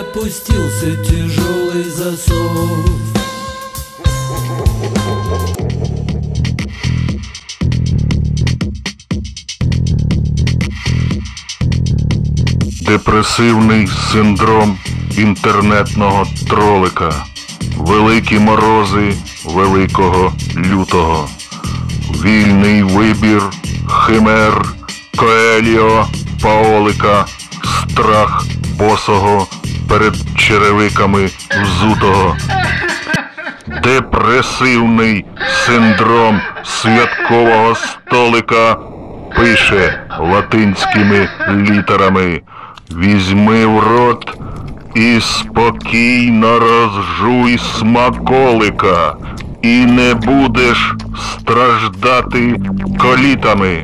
опустился тяжелый засов. Депресивний синдром інтернетного тролика. Великі морози великого лютого. Вільний вибір химер Коеліо Паолика. Страх босого перед черевиками взутого. Депресивний синдром святкового столика пише латинськими літерами: візьми в рот і спокійно розжуй смаколика, і не будеш страждати колітами.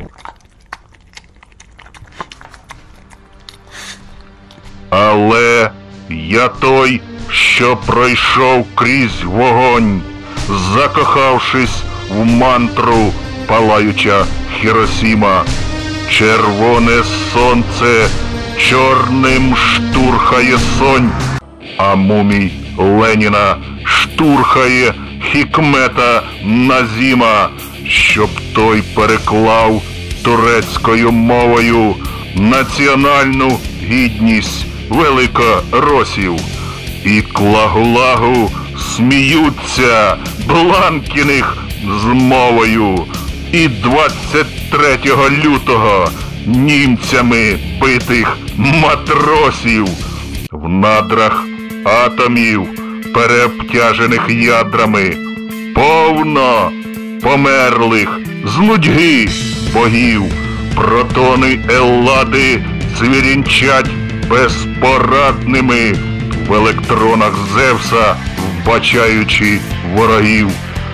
Але я той, що пройшов крізь вогонь, закохавшись в мантру палаюча Хіросіма. Червоне сонце чорним штурхає сонь, а мумій Леніна штурхає Хікмета Назіма, щоб той переклав турецькою мовою національну гідність великоросів. І клагу-лагу сміються Бланкіних з мовою. І 23 лютого німцями битих матросів в надрах атомів, переобтяжених ядрами, повно померлих з нудьги богів. Протони Еллади цвірінчать безпорадними в електронах Зевса, вбачаючи ворогів.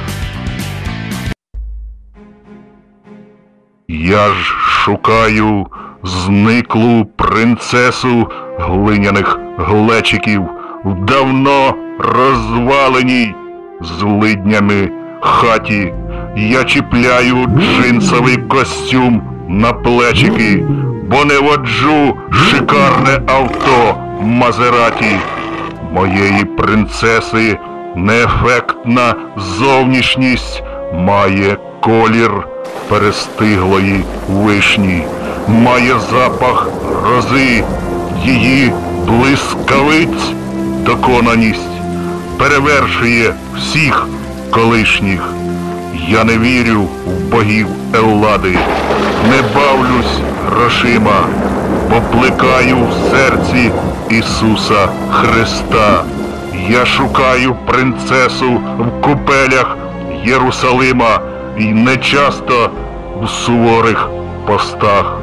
Я ж шукаю зниклу принцесу глиняних глечиків в давно розваленій злиднями хаті. Я чіпляю джинсовий костюм на плечики, бо не воджу шикарне авто Мазераті. Моєї принцеси неефектна зовнішність має колір перестиглої вишні, має запах грози, її блискавиць доконаність перевершує всіх колишніх. Я не вірю в богів Еллади, не бавлюсь грошима, бо плекаю в серці Ісуса Христа. Я шукаю принцесу в купелях Єрусалима і не часто в суворих постах.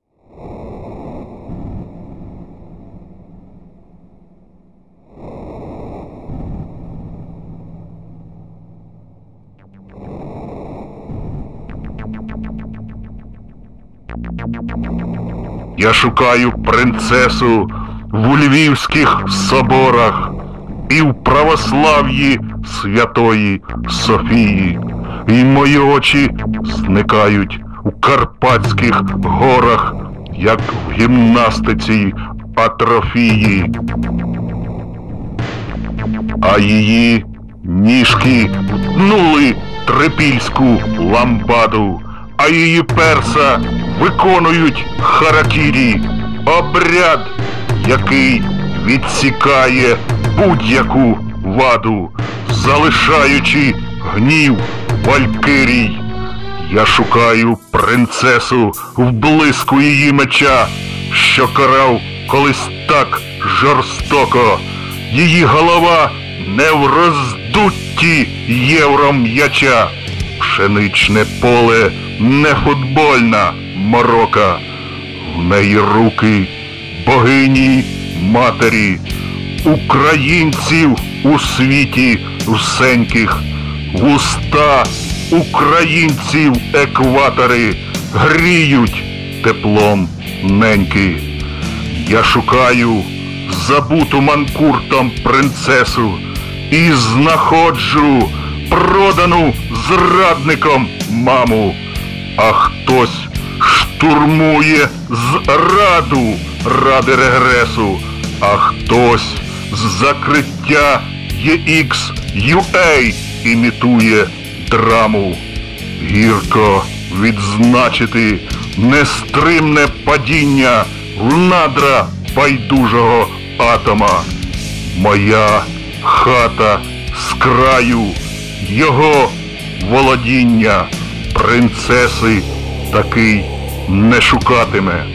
Я шукаю принцесу в львівських соборах і в православ'ї Святої Софії. І мої очі зникають у Карпатських горах, як в гімнастиці атрофії. А її ніжки тнули трипільську ламбаду, а її перса виконують харакірі, обряд, який відсікає будь-яку ваду, залишаючи гнів валькирій. Я шукаю принцесу в блиску її меча, що карав колись так жорстоко. Її голова не в роздутті євром'яча. Пшеничне поле не футбольна морока. В неї руки богині матері, українців у світі всеньких, вуста українців екватори гріють теплом неньки. Я шукаю забуту манкуртом принцесу і знаходжу продану зрадником маму. А хтось штурмує зраду ради регресу, а хтось Закриття EX.UA імітує драму. Гірко відзначити нестримне падіння в надра байдужого атома. Моя хата з краю його володіння. Принцеси такий не шукатиме.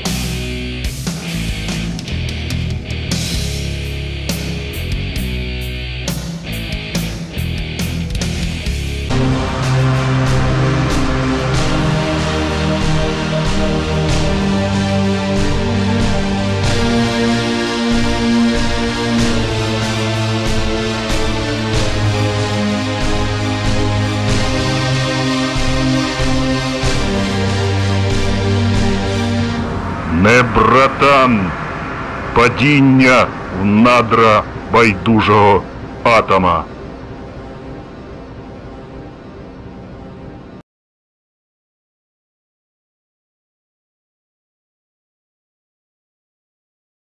Не братан, падіння в надра байдужого атома.